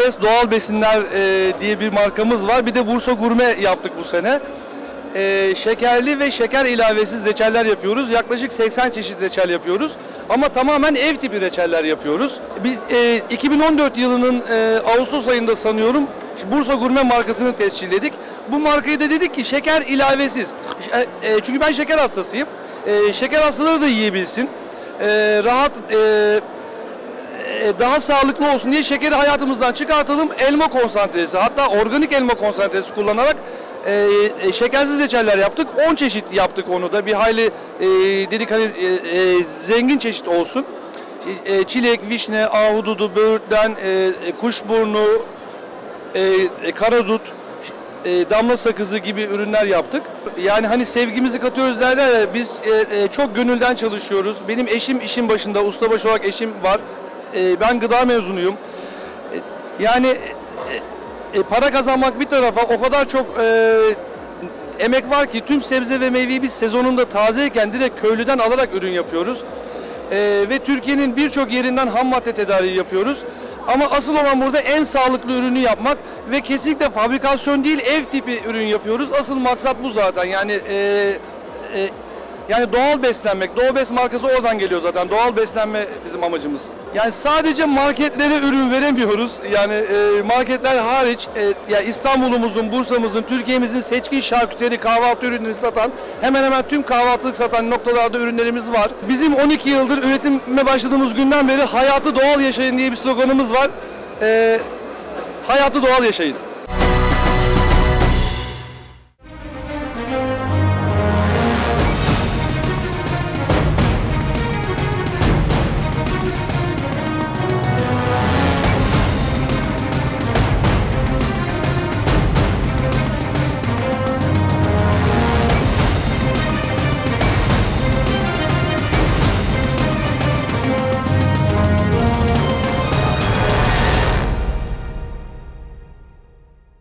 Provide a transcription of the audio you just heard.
Enfes Doğal Besinler diye bir markamız var. Bir de Bursa Gurme yaptık bu sene. Şekerli ve şeker ilavesiz reçeller yapıyoruz. Yaklaşık 80 çeşit reçel yapıyoruz. Ama tamamen ev tipi reçeller yapıyoruz. Biz 2014 yılının Ağustos ayında sanıyorum Bursa Gurme markasını tescilledik. Bu markayı da dedik ki şeker ilavesiz. Çünkü ben şeker hastasıyım. Şeker hastaları da yiyebilsin. Rahat, daha sağlıklı olsun diye şekeri hayatımızdan çıkartalım. Elma konsantresi, hatta organik elma konsantresi kullanarak şekersiz reçeller yaptık. 10 çeşit yaptık onu da. Bir hayli dedik hani zengin çeşit olsun. Çilek, vişne, ahududu, böğürtlen, kuşburnu, karadut, damla sakızı gibi ürünler yaptık. Yani hani sevgimizi katıyoruz derler ya, biz çok gönülden çalışıyoruz. Benim eşim işin başında, ustabaşı olarak eşim var. Ben gıda mezunuyum. Yani para kazanmak bir tarafa, o kadar çok emek var ki tüm sebze ve meyveyi biz sezonunda tazeyken direkt köylüden alarak ürün yapıyoruz. Ve Türkiye'nin birçok yerinden ham madde tedariği yapıyoruz. Ama asıl olan burada en sağlıklı ürünü yapmak ve kesinlikle fabrikasyon değil, ev tipi ürün yapıyoruz. Asıl maksat bu zaten. Yani doğal beslenmek. Doğobes markası oradan geliyor zaten. Doğal beslenme bizim amacımız. Yani sadece marketlere ürün veremiyoruz. Yani marketler hariç ya İstanbul'umuzun, Bursa'mızın, Türkiye'mizin seçkin şarküteri, kahvaltı ürünleri satan, hemen hemen tüm kahvaltılık satan noktalarda ürünlerimiz var. Bizim 12 yıldır üretime başladığımız günden beri hayatı doğal yaşayın diye bir sloganımız var. Hayatı doğal yaşayın.